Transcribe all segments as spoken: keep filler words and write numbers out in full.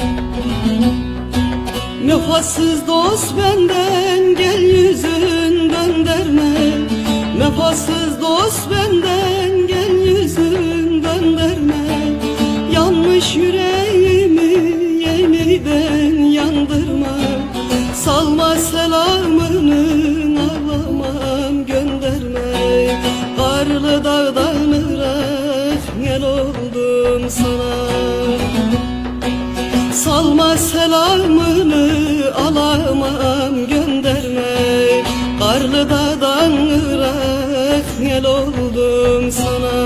Vefasız dost benden gel yüzün döndürme. Vefasız dost benden gel yüzün döndürme. Yanmış yüreğimi yeniden yandırma. Salma selamını ağlamam gönderme. Karlı dağdan ırak gel oldum sana. Salma selamını alamam gönderme. Karlı dağdan ırak gel oldum sana.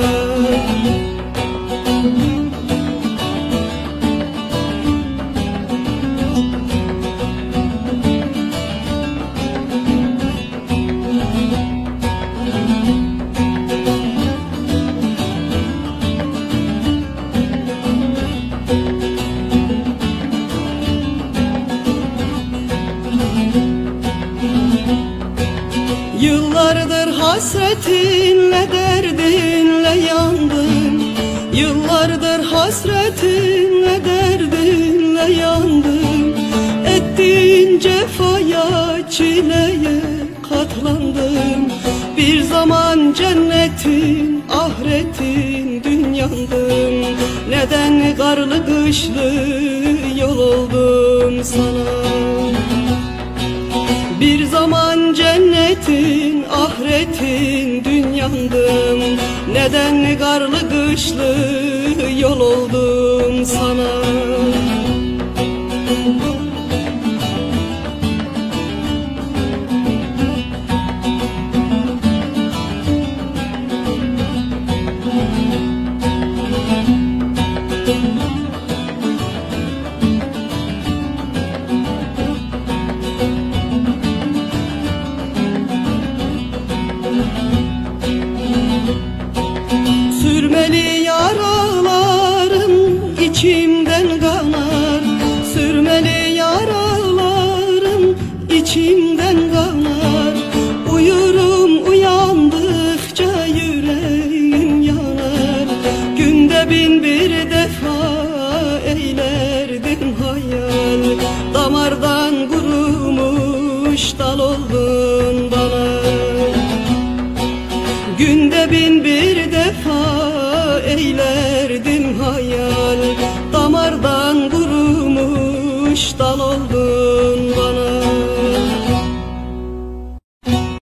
Yıllardır hasretinle derdinle yandım. Yıllardır hasretinle derdinle yandım. Ettiğin cefaya çileye katlandım. Bir zaman cennetin ahiretin dünyandım. Neden karlı kışlı yol oldum sana. Bir zaman cennetin ahiretin dünyandım. Neden karlı kışlı yol oldum sana. Sürmeli yaralarım içimden kanar. Sürmeli yaralarım içimden kanar. Uyurum uyandıkça yüreğim yanar. Günde bin bir defa eylerdim hayal. Damardan kurumuş dal oldun bana. Günde bin bir defa eylerdim hayal. Damardan kurumuş dal oldum.